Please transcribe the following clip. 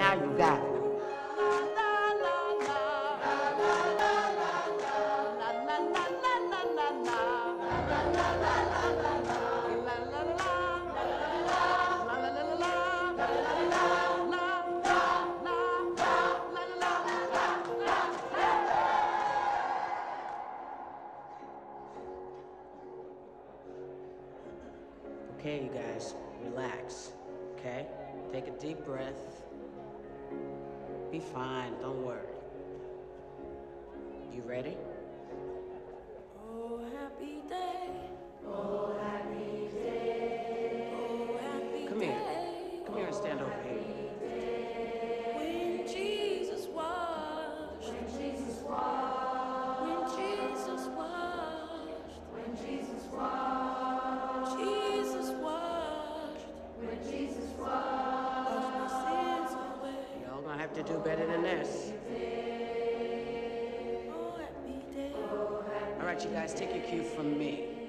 Now you got it. Okay, you guys, relax, okay? Take a deep breath. Be fine, don't worry. You ready? Oh, happy day. Oh, happy day. Oh, happy Come here. Come here and stand over here. When Jesus washed. When Jesus washed. When Jesus washed. When Jesus washed. Jesus washed. When Jesus washed my sins away. Y'all gonna have to do better than this. Oh, happy day. All right, you guys, take your cue from me.